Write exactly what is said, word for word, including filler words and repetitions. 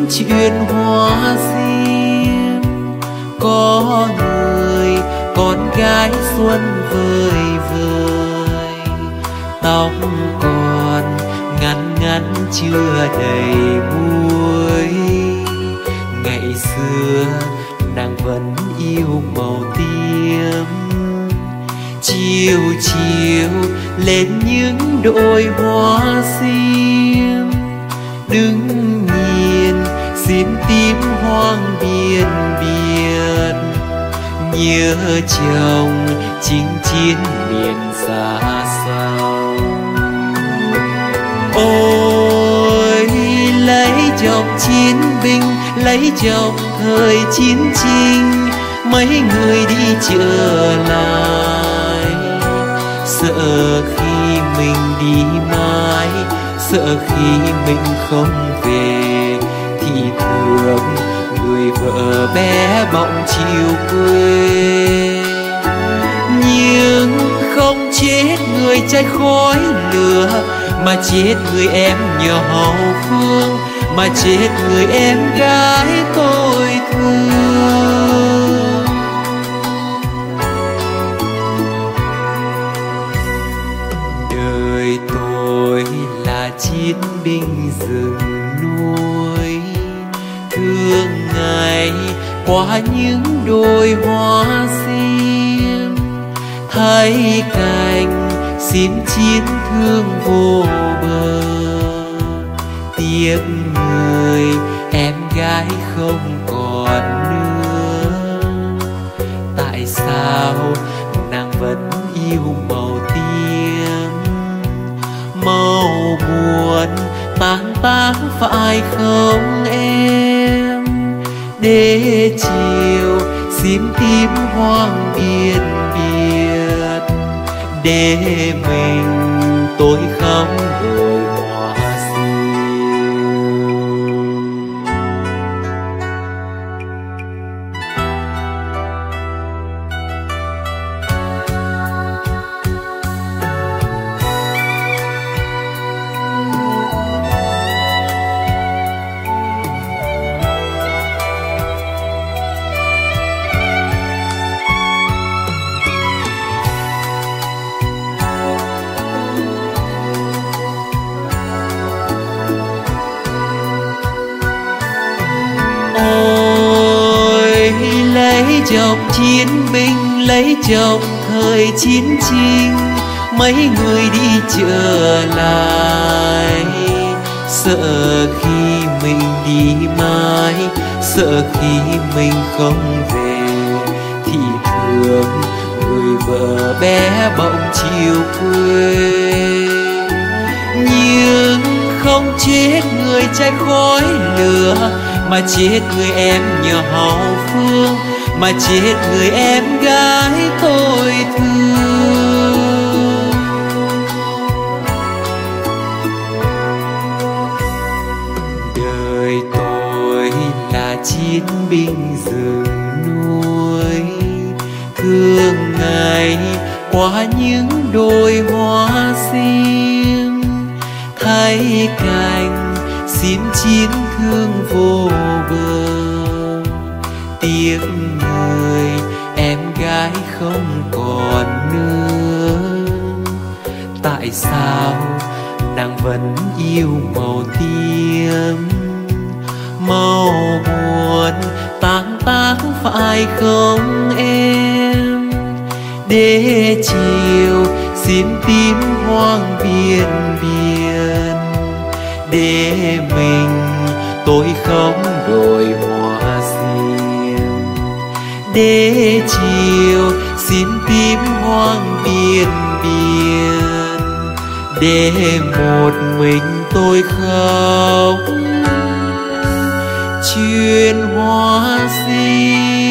chuyện hoa sim. Có người con gái xuân vời vời, tóc còn ngắn ngắn chưa đầy buổi. Ngày xưa nàng vẫn yêu màu tím, chiều chiều lên những đôi hoa sim. Đứng nhìn xin tím hoang biên biệt, nhớ chồng chinh chiến miền xa xăm. Ôi lấy chồng chiến binh, lấy chồng thời chiến tranh, mấy người đi trở lại. Sợ khi mình đi mãi, sợ khi mình không về, thì thường người vợ bé bỏng chiều quê. Nhưng không chết người trai khói lửa, mà chết người em nhỏ Phương, mà chết người em gái tôi thương. Đời tôi là chiến binh rừng núi, thương ngày qua những đôi hoa sim. Thấy cành xin chiến thương vô bờ, tiếc người em gái không còn nữa. Tại sao nàng vẫn yêu màu tím, màu buồn tang tác phải không em? Để chiều xin tím hoang biên biệt, để mình tôi không đôi hoa sim. Ôi lấy chồng chiến binh, lấy chồng thời chiến tranh, mấy người đi trở lại. Sợ khi mình đi mãi, sợ khi mình không về, thì thường người vợ bé bỏng chiều quê. Nhưng không chết người trai khói lửa, mà chết người em nhỏ Phương, mà chết người em gái tôi thương. Đời tôi là chiến binh rừng núi, thương ngày qua những đôi hoa sim. Thấy cành xin chiến thương vô bờ, tiếc người em gái không còn nữa. Tại sao nàng vẫn yêu màu tím, màu buồn tang tác phải không em? Để chiều xin tím hoang biên biên, để mình tôi không đôi hoa sim. Để chiều xin tím hoang biên biên, để một mình tôi khóc chuyện hoa sim.